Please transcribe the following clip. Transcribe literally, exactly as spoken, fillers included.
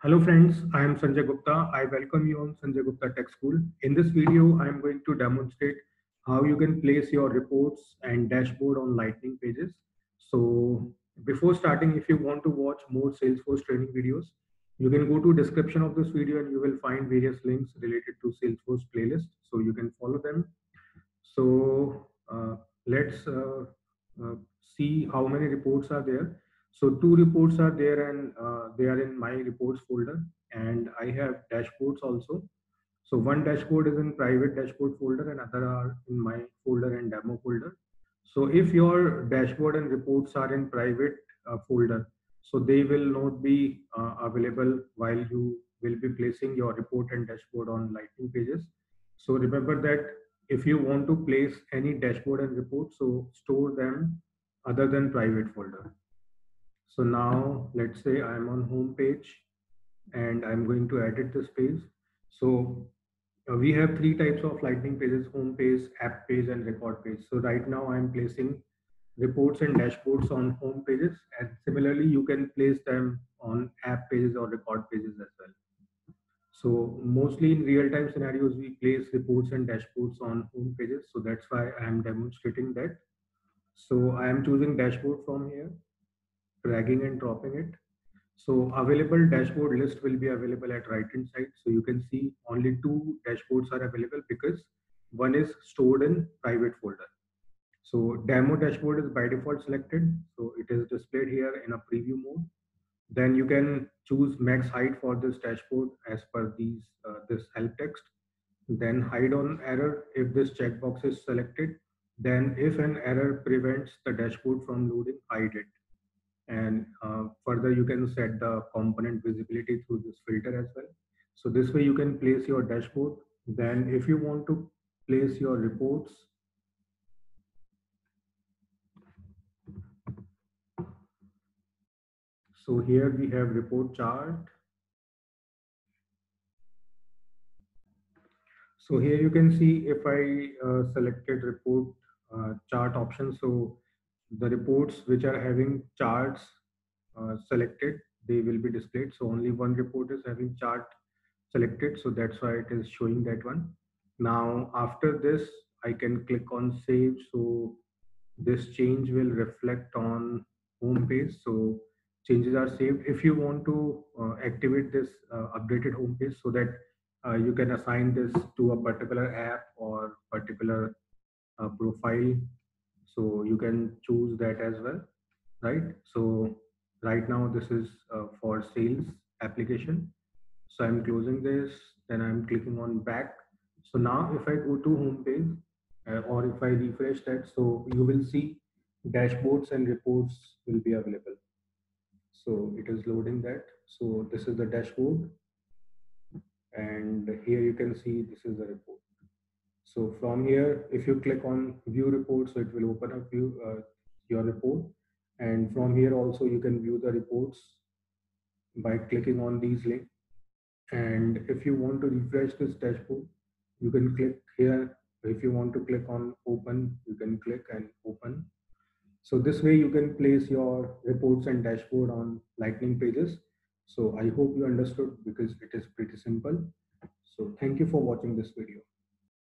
Hello friends, I am Sanjay Gupta. I welcome you on Sanjay Gupta Tech School. In this video, I am going to demonstrate how you can place your reports and dashboard on Lightning Pages. So before starting, if you want to watch more Salesforce training videos, you can go to description of this video and you will find various links related to Salesforce playlist. So you can follow them. So uh, let's uh, uh, see how many reports are there. So two reports are there and uh, they are in my reports folder, and I have dashboards also. So one dashboard is in private dashboard folder and other are in my folder and demo folder. So if your dashboard and reports are in private uh, folder, so they will not be uh, available while you will be placing your report and dashboard on Lightning Pages. So remember that if you want to place any dashboard and report, so store them other than private folder. So now let's say I'm on home page and I'm going to edit this page. So uh, we have three types of Lightning Pages: home page, app page, and record page. So right now I'm placing reports and dashboards on home pages, and similarly you can place them on app pages or record pages as well. So mostly in real-time scenarios, we place reports and dashboards on home pages. So that's why I am demonstrating that. So I am choosing dashboard from here, dragging and dropping it. So available dashboard list will be available at right hand side. So you can see only two dashboards are available because one is stored in private folder. So demo dashboard is by default selected. So it is displayed here in a preview mode. Then you can choose max height for this dashboard as per these uh, this help text. Then hide on error if this checkbox is selected. Then if an error prevents the dashboard from loading, hide it. And uh, further you can set the component visibility through this filter as well. So this way you can place your dashboard. Then if you want to place your reports, so here we have report chart. So here you can see if I uh, selected report uh, chart option, so the reports which are having charts uh, selected, they will be displayed. So only one report is having chart selected, so that's why it is showing that one. Now after this I can click on save, so this change will reflect on home page. So changes are saved. If you want to uh, activate this uh, updated home page, so that uh, you can assign this to a particular app or particular uh, profile, so you can choose that as well, right? So right now this is uh, for sales application. So I'm closing this, then I'm clicking on back. So now if I go to home page uh, or if I refresh that, so you will see dashboards and reports will be available. So it is loading that. So this is the dashboard, and here you can see this is the report. So from here, if you click on view report, so it will open up view uh, your report. And from here also you can view the reports by clicking on these links. And if you want to refresh this dashboard, you can click here. If you want to click on open, you can click and open. So this way you can place your reports and dashboard on Lightning Pages. So I hope you understood because it is pretty simple. So thank you for watching this video.